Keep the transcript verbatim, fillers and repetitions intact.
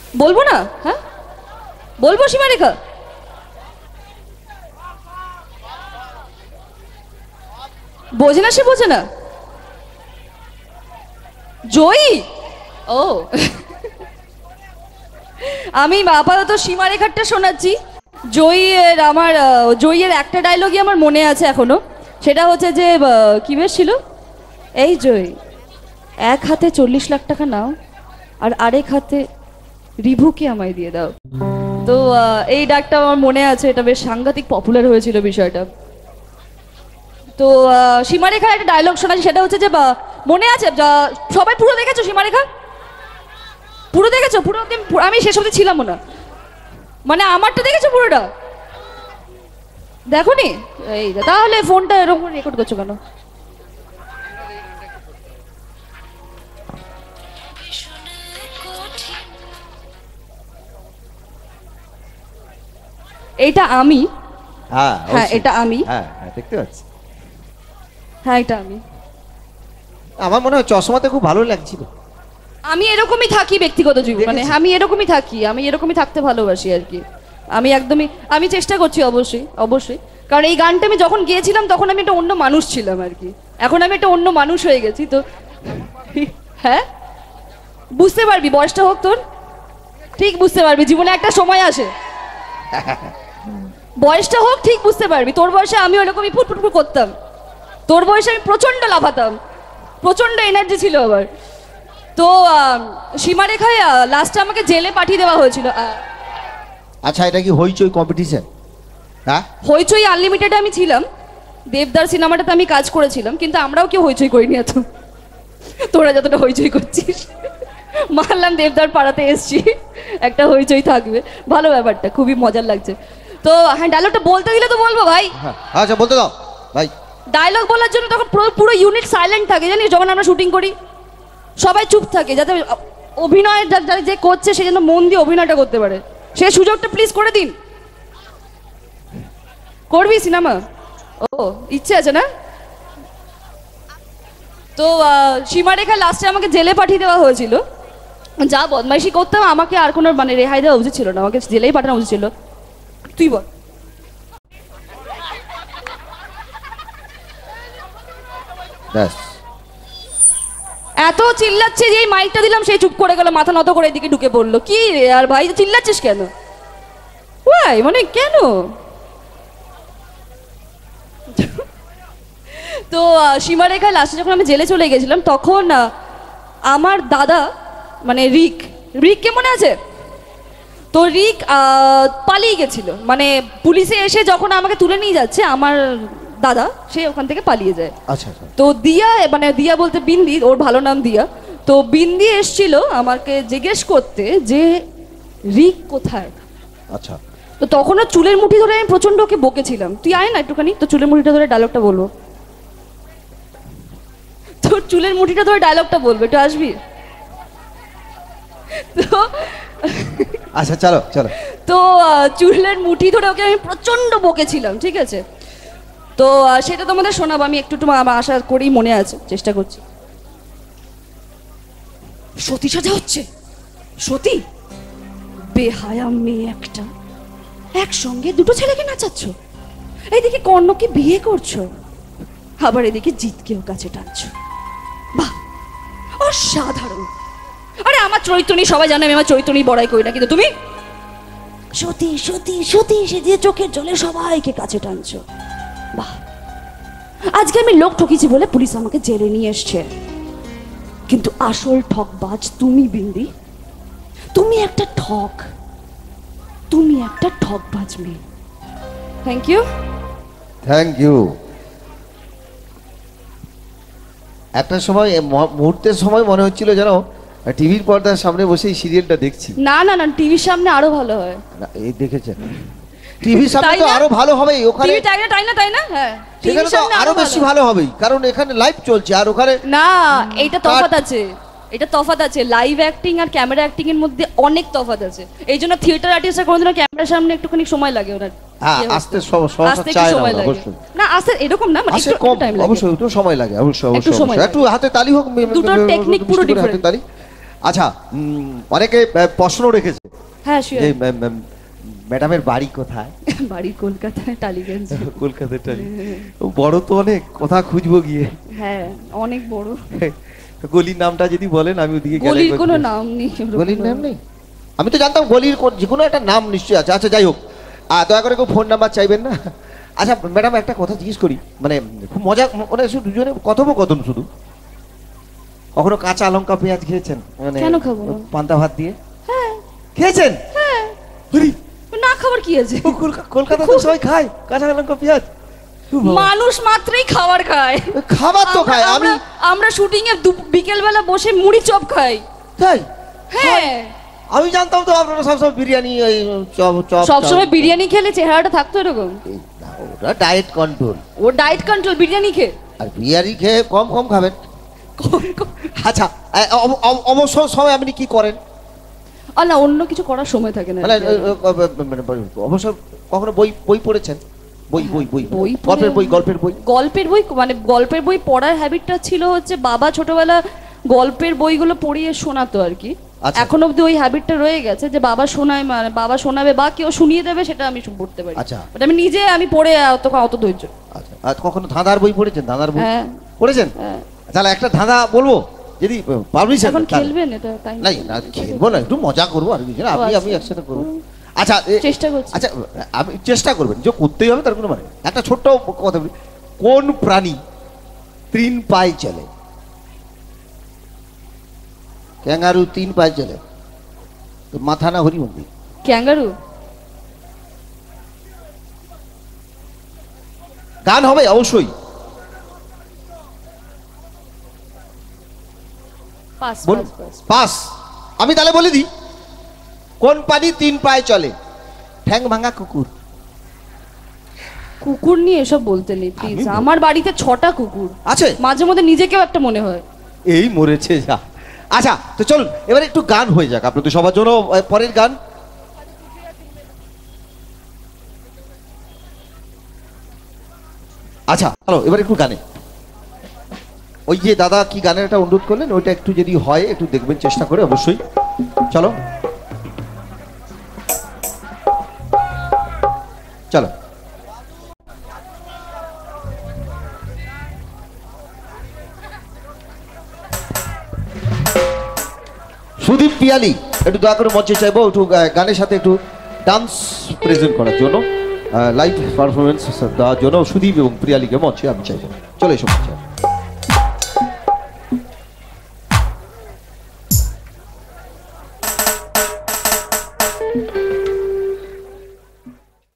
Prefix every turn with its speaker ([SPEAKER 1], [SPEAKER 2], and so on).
[SPEAKER 1] বলবো না? হ্যাঁ বলবো সীমারেখা? বোঝে না, সে বোঝে না। জয়ী? ও আমি আপাতত সীমারেখাটা শোনাচ্ছি। জয়ীর আমার জয়ীর একটা ডায়লগই আমার মনে আছে এখনো, সেটা হচ্ছে যে কি বেশ ছিল, এই জয়ী এক হাতে চল্লিশ লাখ টাকা নাও আর আরেক হাতে রিভুকে আমায় দিয়ে দাও। তো এই ডাকটা আমার মনে আছে, এটা বেশ সাংঘাতিক পপুলার হয়েছিল বিষয়টা। তো সীমারেখার একটা ডায়লগ শোনাচ্ছি, সেটা হচ্ছে যে মনে আছে, সবাই পুরো দেখেছো সীমারেখা? পুরো দেখেছো? পুরো আমি শেষ অবধি ছিলাম না, মানে আমারটা দেখেছো পুরোটা? দেখো নি? এই তাহলে ফোনটা এরকম রেকর্ড করছো কেন? এইটা আমি।
[SPEAKER 2] হ্যাঁ
[SPEAKER 1] হ্যাঁ এটা আমি।
[SPEAKER 2] হ্যাঁ দেখতে পাচ্ছি।
[SPEAKER 1] হ্যাঁ এটা আমি।
[SPEAKER 2] আমার মনে হয় চশমাতে খুব ভালো লাগছিল।
[SPEAKER 1] আমি এরকমই থাকি ব্যক্তিগত জীবনে, আমি এরকমই থাকি, আমি এরকমই থাকতে ভালোবাসি আর কি। আমি একদমই আমি চেষ্টা করছি অবশ্যই অবশ্যই, কারণ এই গানটা আমি যখন গিয়েছিলাম তখন আমি একটা অন্য মানুষ ছিলাম আর কি, এখন আমি একটা অন্য মানুষ হয়ে গেছি। তো হ্যাঁ বুঝতে পারবি, বয়সটা হোক তোর, ঠিক বুঝতে পারবি, জীবনে একটা সময় আসে, বয়সটা হোক ঠিক বুঝতে পারবি। তোর বয়সে আমি ওরকমই ফুটফুট করতাম, তোর বয়সে আমি প্রচন্ড লাফাতাম, প্রচন্ড এনার্জি ছিল আবার। তো সীমারেখায় লাস্টে আমাকে জেলে পাঠিয়ে দেওয়া হয়েছিল।
[SPEAKER 2] আচ্ছা এটা কি হইচই কম্পিটিশন? হ্যাঁ
[SPEAKER 1] হইচই আনলিমিটেডে আমি ছিলাম, দেবদার সিনেমাটাতে আমি কাজ করেছিলাম, কিন্তু আমরাও কেউ হইচই করিনি এত, তোরা যতটা হইচই করছিস। মানলাম দেবদার পাড়াতে এসছি, একটা হইচই থাকবে, ভালো ব্যাপারটা, খুবই মজার লাগছে। তো হ্যাঁ ডায়লগটা বলতে দিলে তো বলবো ভাই।
[SPEAKER 2] আচ্ছা বলতে দাও ভাই।
[SPEAKER 1] ডায়লগ বলার জন্য তখন পুরো ইউনিট সাইলেন্ট থাকে, জানিস, যখন আমরা শুটিং করি সবাই চুপ থাকে, যাতে অভিনয় যে করছে সে যেন মন দিয়ে অভিনয়টা করতে পারে, সে সুযোগটা প্লিজ করে দিন। করবি সিনেমা? ও ইচ্ছে আছে না? তো সীমারেখা লাস্টে আমাকে জেলে পাঠিয়ে দেওয়া হয়েছিল, যা বদমাইশি করতাম আমাকে আর কোনো মানে রেহাই দেওয়া উচিত ছিল না, আমাকে জেলেই পাঠানো উচিত ছিল। তুই বল। এত চিল্লাচ্ছে যে মাইকটা দিলাম সেই চুপ করে গেল, মাথা নত করে এদিকে ঢুকে পড়লো। কি রে আর ভাই চিল্লাচ্ছিস কেন? ওয়াই মানে কেন? তো সীমারেখায় লাস্টে যখন আমি জেলে চলে গেছিলাম তখন আমার দাদা মানে রিক, রিক কে মনে আছে তো? রিক পালিয়ে গেছিল, মানে পুলিশে এসে যখন আমাকে তুলে নিয়ে যাচ্ছে আমার দাদা, সে ওখান থেকে পালিয়ে যায়।
[SPEAKER 2] আচ্ছা
[SPEAKER 1] তো দিয়া, মানে দিয়া বলতে বিন্দি, ওর ভালো নাম দিয়া। তো বিন্দি এসছিল আমাকে জিজ্ঞেস করতে যে রিক কোথায়।
[SPEAKER 2] আচ্ছা।
[SPEAKER 1] তো তখনও চুলের মুঠি ধরে আমি প্রচন্ড ওকে বকেছিলাম। তুই আয় না একটুখানি, তো চুলের মুঠিটা ধরে ডায়লগটা বলবো, তোর চুলের মুঠিটা ধরে ডায়লগটা বলবে, একটু আসবি? তো
[SPEAKER 2] আচ্ছা চলো চলো।
[SPEAKER 1] তো চুলের মুঠি ধরে ওকে আমি প্রচন্ড বকেছিলাম, ঠিক আছে? তো সেটা তোমাদের শোনাবো, আমি একটু একটু আশা করি মনে আছে, চেষ্টা করছি। সতী সাজা হচ্ছে, সতী বেহায়া মেয়ে একটা, একসঙ্গে দুটো ছেলেকে নাচাচ্ছ, এইদিকে কর্ণকে বিয়ে করছো, আবার এদিকে জিতকেও কাছে টানছো, বাহ অসাধারণ। আরে আমার চরিত্র নিয়ে সবাই জানে, আমি আমার চরিত্র নিয়ে বড়াই করি না, কিন্তু তুমি সতী সতী সতী সেজে চোখের জলে সবাইকে কাছে টানছো, বাহ। আজকে আমি লোক ঠকিছি বলে পুলিশ আমাকে জেলে নিয়ে এসছে, কিন্তু আসল ঠকবাজ তুমি বিন্দি, তুমি একটা ঠক, তুমি একটা ঠকবাজ মেয়ে। Thank you
[SPEAKER 2] thank you. একটা সময় মুহূর্তের সময় মনে হচ্ছিল যেন টিভির পর্দার সামনে বসে এই সিরিয়ালটা দেখছি।
[SPEAKER 1] না না না, টিভির সামনে আরো ভালো হয়।
[SPEAKER 2] এই দেখেছেন টিভির সামনে তো আরো ভালো হবে, ওখানে
[SPEAKER 1] টিভি তাই না তাই না তাই না হ্যাঁ
[SPEAKER 2] সেখানে তো আরো বেশি ভালো হবে, কারণ এখানে লাইভ চলছে আর ওখানে
[SPEAKER 1] না। এইটা তফাৎ আছে, এটা তফাৎ আছে, লাইভ অ্যাক্টিং আর ক্যামেরা অ্যাক্টিং এর মধ্যে অনেক তফাৎ আছে। এই জন্য থিয়েটার আর্টিস্টরা কোনোদিনও ক্যামেরার সামনে একটুখানি সময় লাগে ওনার,
[SPEAKER 2] হ্যাঁ আস্তে সহসা চায় না অবশ্যই,
[SPEAKER 1] না আস্তে এরকম না, মানে
[SPEAKER 2] একটু কম টাইম লাগে, অবশ্যই একটু সময় লাগে, অবশ্যই অবশ্যই একটু হাতে তালি হোক,
[SPEAKER 1] দুটো টেকনিক পুরো ডিফারেন্ট
[SPEAKER 2] তালি। আচ্ছা উম, অনেকে আহ, প্রশ্ন রেখেছে
[SPEAKER 1] হ্যাঁ
[SPEAKER 2] যে
[SPEAKER 1] শিওর।
[SPEAKER 2] ম্যাম, ম্যাম, ম্যাডামের বাড়ি কোথায়?
[SPEAKER 1] বাড়ি কলকাতায়, টালিগঞ্জ।
[SPEAKER 2] কলকাতার টালি। বড় তো অনেক, কথা খুঁজবো গিয়ে।
[SPEAKER 1] হ্যাঁ অনেক বড়।
[SPEAKER 2] গলির নামটা যদি বলেন আমি ওদিকে গেলে
[SPEAKER 1] গলির
[SPEAKER 2] একবার
[SPEAKER 1] কোনো
[SPEAKER 2] জিজ্ঞেস-
[SPEAKER 1] নাম নেই।
[SPEAKER 2] গলির নাম নেই? আমি তো জানতাম গলির কোন- যে কোনো একটা নাম নিশ্চয়ই আছে। আচ্ছা যাই হোক, আর দয়া করে কেউ ফোন নাম্বার চাইবেন না। আচ্ছা ম্যাডাম একটা কথা জিজ্ঞেস করি, মানে খুব মজা, মানে শুধু দুজনে কথোপকথন শুধু। কখনো কাঁচা লঙ্কা পেঁয়াজ খেয়েছেন? মানে
[SPEAKER 1] কেন খাবো না?
[SPEAKER 2] পান্তা ভাত দিয়ে
[SPEAKER 1] হ্যাঁ
[SPEAKER 2] খেয়েছেন?
[SPEAKER 1] হ্যাঁ,
[SPEAKER 2] আরে,
[SPEAKER 1] না খাবার কি আছে?
[SPEAKER 2] ও কলকা- কলকাতাতে সবাই খায় কাঁচা লঙ্কা পেঁয়াজ। ও বাবা।
[SPEAKER 1] মানুষ মাত্রই খাবার খায়।
[SPEAKER 2] খাবার তো
[SPEAKER 1] আমরা-
[SPEAKER 2] খায়, আমি
[SPEAKER 1] আমরা- আমরা শুটিং এ বিকেল বেলা বসে মুড়ি চপ খাই।
[SPEAKER 2] তাই
[SPEAKER 1] হ্যাঁ,
[SPEAKER 2] আমি জানতাম তো আপনারা সবসময় বিরিয়ানি ওই চপ চপ
[SPEAKER 1] সবসময়
[SPEAKER 2] চপ।
[SPEAKER 1] বিরিয়ানি খেলে চেহারাটা থাকতো এরকম।
[SPEAKER 2] এই না, ওটা ডায়েট কন্ট্রোল।
[SPEAKER 1] ও ডায়েট কন্ট্রোল, বিরিয়ানি খেয়ে।
[SPEAKER 2] আর বিরিয়ানি খেয়ে কম কম খাবেন। আচ্ছা এ- অব- অব- অবসর সময় আপনি কি করেন?
[SPEAKER 1] আল্লাহ, অন্য কিছু করার সময় থাকে না।
[SPEAKER 2] মানে এ, এ, মানে অবসর কখনো বই বই পড়েছেন? বই বই বই
[SPEAKER 1] বই পড়ে-
[SPEAKER 2] গল্পের বই গল্পের বই
[SPEAKER 1] গল্পের বই মানে গল্পের বই পড়ার হ্যাবিটটা ছিল হচ্ছে বাবা ছোটবেলা গল্পের বইগুলো পড়িয়ে শোনাতো আর কি।
[SPEAKER 2] আচ্ছা।
[SPEAKER 1] এখন অব্দি ওই হ্যাবিটটা রয়ে গেছে যে বাবা শোনায়, মানে বাবা শোনাবে বা কেউ শুনিয়ে দেবে, সেটা আমি শু- পড়তে পারি।
[SPEAKER 2] আচ্ছা।
[SPEAKER 1] বাট আমি নিজে আমি পড়ে অত অত ধৈর্য।
[SPEAKER 2] আচ্ছা আর কখনো ধাঁধার বই পড়েছেন? ধাঁধার বই
[SPEAKER 1] হ্যাঁ
[SPEAKER 2] পড়েছেন?
[SPEAKER 1] হ্যাঁ।
[SPEAKER 2] তাহলে একটা ধাঁধা বলবো যদি পারমিশন।
[SPEAKER 1] এখন খেলবেন এটা টাইম?
[SPEAKER 2] না না খেলবো না, একটু মজা করবো আর কিছু না, আপনি আমি একসাথে করবো। আচ্ছা এ-
[SPEAKER 1] চেষ্টা করছি।
[SPEAKER 2] আচ্ছা আমি চেষ্টা করবেন, যে করতেই হবে তার কোনো মানে নেই। একটা ছোট্ট কথা বলি, কোন প্রাণী তিন পায়ে চলে? ক্যাঙ্গারু তিন পায়ে চলে, তো মাথা না হরি মন্দির।
[SPEAKER 1] ক্যাঙ্গারু।
[SPEAKER 2] গান হবে অবশ্যই।
[SPEAKER 1] পাস
[SPEAKER 2] বলুন।
[SPEAKER 1] Pass pass.
[SPEAKER 2] পাস। আমি তাহলে বলে দিই, কোন প্রাণী তিন পায়ে চলে? ঠ্যাং ভাঙা কুকুর।
[SPEAKER 1] কুকুর নিয়ে এসব বলতে নেই প্লিজ।
[SPEAKER 2] আমি বল-
[SPEAKER 1] আমার বাড়িতে ছটা কুকুর
[SPEAKER 2] আছে?
[SPEAKER 1] মাঝে মধ্যে নিজেকেও একটা মনে হয়।
[SPEAKER 2] এই মরেছে যা। আচ্ছা তো চলুন এবারে একটু গান হয়ে যাক আপনাদের সবার জন্য। আহ, পরের গান আচ্ছা চলো এবার একটু গানে। ওই যে দাদা কি গানের একটা অনুরোধ করলেন, ওইটা একটু যদি হয় একটু দেখবেন চেষ্টা করে অবশ্যই। চলো চলো। সুদীপ পিয়ালি একটু দয়া করে মঞ্চে চাইবো একটু আহ, গানের সাথে একটু ডান্স প্রেজেন্ট করার জন্য, লাইভ পারফরমেন্স দেওয়ার জন্য সুদীপ এবং প্রিয়ালিকে মঞ্চে আমি চাইবো। চলে এসো মঞ্চে।